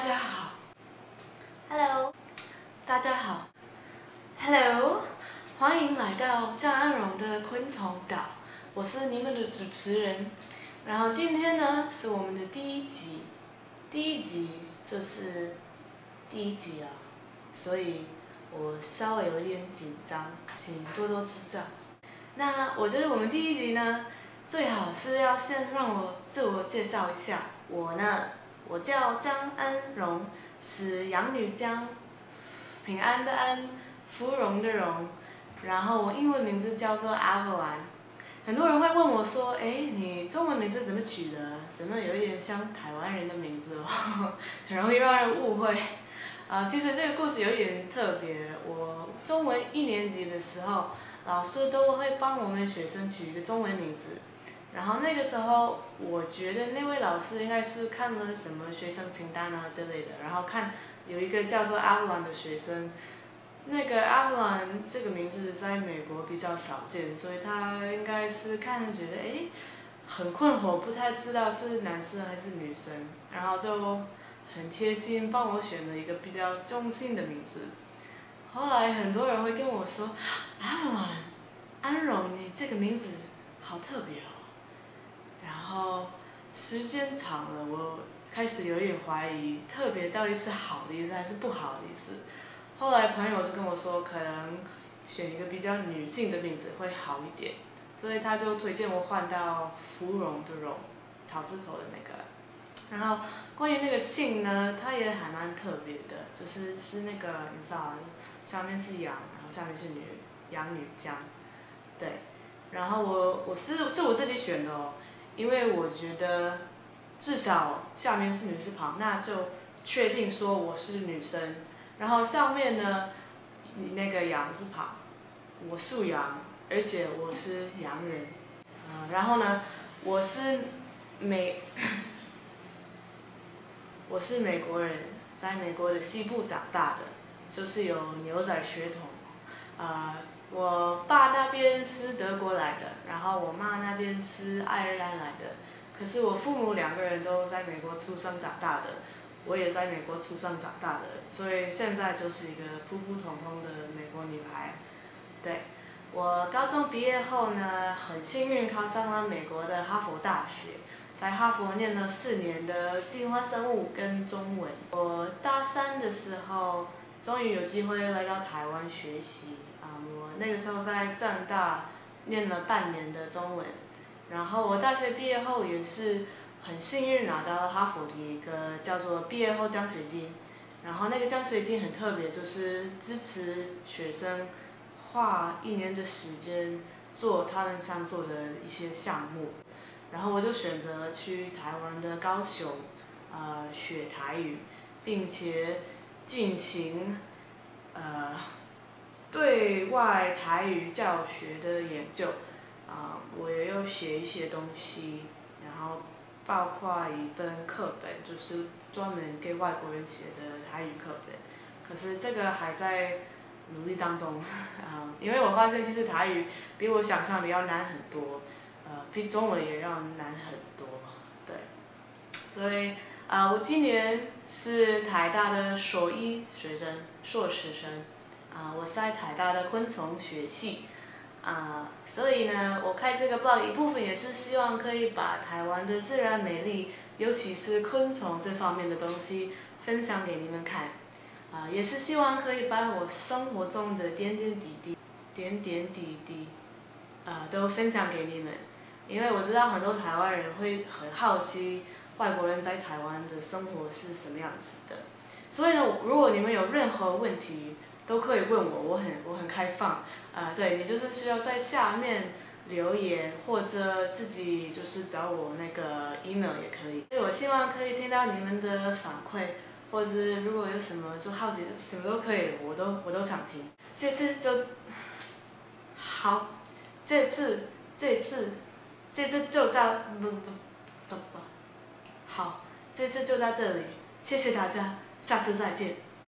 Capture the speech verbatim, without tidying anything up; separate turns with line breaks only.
家好 ，Hello， 大家好 ，Hello， 欢迎来到张安荣的昆虫岛，我是你们的主持人。然后今天呢是我们的第一集，第一集就是第一集啊，所以我稍微有点紧张，请多多指教。那我觉得我们第一集呢，最好是要先让我自我介绍一下，我呢。我叫张安荣，是养女江，平安的安，芙蓉的蓉，然后我英文名字叫做 Aveline。很多人会问我说，哎，你中文名字怎么取的？怎么有一点像台湾人的名字哦，很容易让人误会。啊，其实这个故事有一点特别。我中文一年级的时候，老师都会帮我们学生取一个中文名字。然后那个时候，我觉得那位老师应该是看了什么学生清单啊之类的，然后看有一个叫做 Aveline 的学生，那个 Aveline 这个名字在美国比较少见，所以他应该是看着觉得哎很困惑，不太知道是男生还是女生，然后就很贴心帮我选了一个比较中性的名字。后来很多人会跟我说 ，Aveline， 安荣，你这个名字好特别哦。然后时间长了，我开始有点怀疑，特别到底是好的意思还是不好的意思。后来朋友就跟我说，可能选一个比较女性的名字会好一点，所以他就推荐我换到芙蓉的蓉，草字头的那个。然后关于那个姓呢，它也还蛮特别的，就是是那个你知道，上面是羊，然后下面是女，养女江，对。然后我我是是我自己选的哦。因为我觉得，至少下面是女字旁，那就确定说我是女生。然后上面呢，那个羊字旁，我属羊，而且我是洋人。啊、然后呢，我是美，我是美国人，在美国的西部长大的，就是有牛仔血统。啊、呃。我爸那边是德国来的，然后我妈那边是爱尔兰来的。可是我父母两个人都在美国出生长大的，我也在美国出生长大的，所以现在就是一个普普通通的美国女孩。对，我高中毕业后呢，很幸运考上了美国的哈佛大学，在哈佛念了四年的进化生物跟中文。我大三的时候，终于有机会来到台湾学习。我那个时候在政大念了半年的中文，然后我大学毕业后也是很幸运拿到了哈佛的一个叫做毕业后奖学金，然后那个奖学金很特别，就是支持学生花一年的时间做他们想做的一些项目，然后我就选择了去台湾的高雄，呃，学台语，并且进行呃。对外台语教学的研究，啊、呃，我也有写一些东西，然后包括一本课本，就是专门给外国人写的台语课本。可是这个还在努力当中，啊、呃，因为我发现其实台语比我想象的要难很多，呃，比中文也要难很多，对。所以啊、呃，我今年是台大的硕一学生，硕士生。啊、呃，我是在台大的昆虫学系，啊、呃，所以呢，我开这个 blog 一部分也是希望可以把台湾的自然美丽，尤其是昆虫这方面的东西分享给你们看，啊、呃，也是希望可以把我生活中的点点滴滴、点点滴滴，啊、呃，都分享给你们，因为我知道很多台湾人会很好奇外国人在台湾的生活是什么样子的，所以呢，如果你们有任何问题，都可以问我，我很我很开放，啊、呃，对你就是需要在下面留言，或者自己就是找我那个 email 也可以。所以我希望可以听到你们的反馈，或者如果有什么就好奇，什么都可以，我都我都想听。这次就好，这次这次这次就到不不不不，好，这次就到这里，谢谢大家，下次再见。